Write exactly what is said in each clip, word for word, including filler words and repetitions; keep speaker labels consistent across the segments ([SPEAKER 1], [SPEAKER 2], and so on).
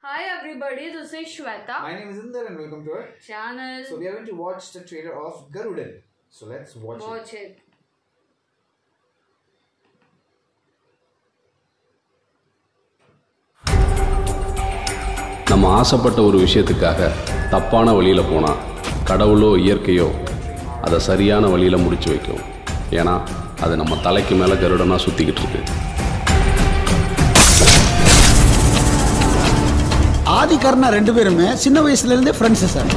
[SPEAKER 1] Hi everybody, this is Shweta.
[SPEAKER 2] My name is Inder and welcome to our
[SPEAKER 1] channel.
[SPEAKER 2] So we are going to watch the trailer of Garudan. So let's watch,
[SPEAKER 1] watch
[SPEAKER 2] it.
[SPEAKER 1] it.
[SPEAKER 3] நம்ம ஆசைப்பட்ட ஒரு விஷயத்துக்காக தப்பான வழியில் போனால் கடவுளோ இயற்கையோ அதை சரியான வழியில் முடிச்சு வைக்கும். ஏன்னா அது நம்ம தலைக்கு மேலே கருடனாக சுற்றிக்கிட்டு இருக்கு.
[SPEAKER 4] ஆதி கர்ணா ரெண்டு பேருமே சின்ன வயசுலேருந்தே ஃப்ரெண்ட்ஸு சார்.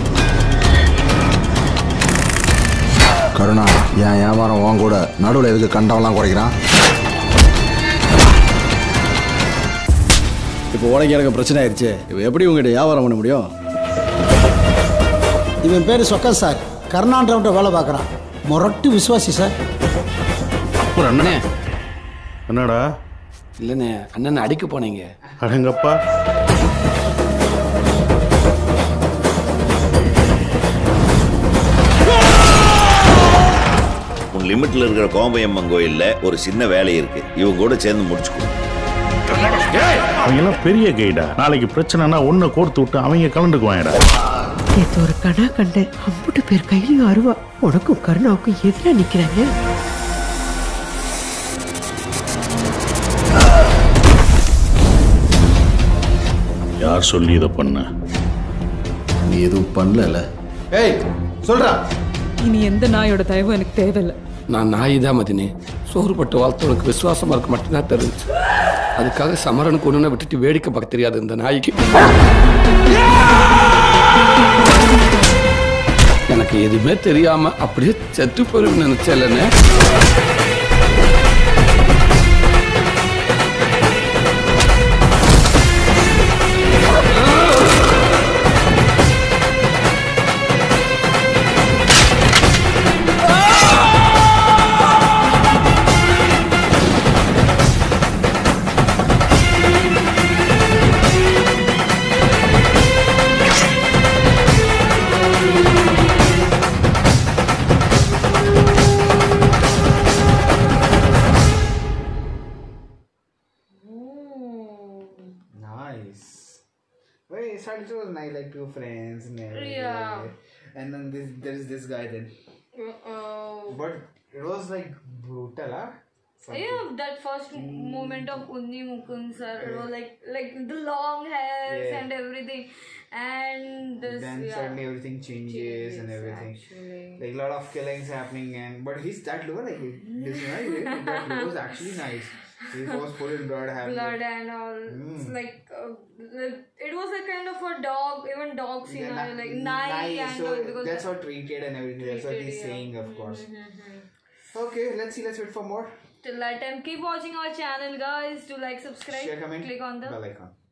[SPEAKER 5] கருணா என் வியாபாரம் உன் கூட நடுவில் எதுக்கு கண்டவெல்லாம் குறைக்கிறான்?
[SPEAKER 4] இப்போ உனக்கு எனக்கு பிரச்சனை ஆயிடுச்சு. இப்போ எப்படி உங்ககிட்ட வியாபாரம் பண்ண முடியும்? இவன் பேர் சொக்கன் சார். கர்நாடகாவிட்ட வேலை பார்க்குறான். மொரட்டு விசுவாசி சார்.
[SPEAKER 6] அப்புறம் அண்ணனே என்னடா?
[SPEAKER 7] இல்லைண்ணே, அண்ணன் அடிக்க போனீங்க.
[SPEAKER 6] அடங்கப்பா.
[SPEAKER 8] உன் லிமிட்ல இருக்கிற கோம்பையம்மன் கோயில்ல ஒரு சின்ன வேலை இருக்கு, இவங்க கூட சேர்ந்து முடிச்சுக்கோ.
[SPEAKER 6] அவங்க எல்லாம் பெரிய கைடா. நாளைக்கு பிரச்சனைனா ஒன்ன கோர்த்து விட்டு அவங்க கலந்துக்குவாங்கடா.
[SPEAKER 9] நேற்று ஒரு கணா கண்டேன். அம்புட்டு பேர் கையிலையும் அருவா. உனக்கும் கருணாவுக்கும் எதிராக நிக்கிறாங்க.
[SPEAKER 6] யார் சொல்லி இதை பண்ண?
[SPEAKER 5] நீ எதுவும் பண்ணல.
[SPEAKER 4] ஏய் சொல்றா.
[SPEAKER 9] இனி எந்த நாயோட தயவும் எனக்கு தேவையில்லை.
[SPEAKER 7] நான் நாய் தான் மதினே. சோறுபட்டு வாழ்த்தவனுக்கு விசுவாசமா இருக்க மட்டும்தான் தெரிஞ்சு. அதுக்காக சமரனுக்கு ஒன்று விட்டுட்டு வேடிக்கை பார்க்க தெரியாது இந்த நாய்க்கு. எனக்கு எதுவுமே தெரியாம அப்படியே செத்து போயிருன்னு நினைச்சேன்னு.
[SPEAKER 2] Nice. Well, it started to nice, like two friends and everything.
[SPEAKER 1] Yeah.
[SPEAKER 2] And then this, there is this guy then.
[SPEAKER 1] Uh-oh.
[SPEAKER 2] But it was like brutal, huh? Something.
[SPEAKER 1] Yeah, that first mm. moment of Unni Mukund sir, it was like like the long hairs
[SPEAKER 2] Yeah.
[SPEAKER 1] and everything, and this
[SPEAKER 2] Then
[SPEAKER 1] yeah.
[SPEAKER 2] suddenly everything changes,
[SPEAKER 1] Changes,
[SPEAKER 2] and everything.
[SPEAKER 1] actually.
[SPEAKER 2] Like a lot of killings happening, and but his that look like this right? That look was actually nice. He was full in blood, having
[SPEAKER 1] Blood and all.
[SPEAKER 2] Mm.
[SPEAKER 1] It's like uh, it was a kind of a dog, even dogs, you
[SPEAKER 2] Yeah,
[SPEAKER 1] know,
[SPEAKER 2] na-
[SPEAKER 1] like Nike
[SPEAKER 2] nice.
[SPEAKER 1] and
[SPEAKER 2] So
[SPEAKER 1] all because
[SPEAKER 2] that's how treated and everything. That's what he's
[SPEAKER 1] treated,
[SPEAKER 2] saying,
[SPEAKER 1] yeah.
[SPEAKER 2] of course.
[SPEAKER 1] Mm-hmm.
[SPEAKER 2] Okay, let's see. Let's wait for more.
[SPEAKER 1] Till that time, keep watching our channel, guys. Do like, subscribe,
[SPEAKER 2] Share, comment,
[SPEAKER 1] click on the
[SPEAKER 2] bell icon.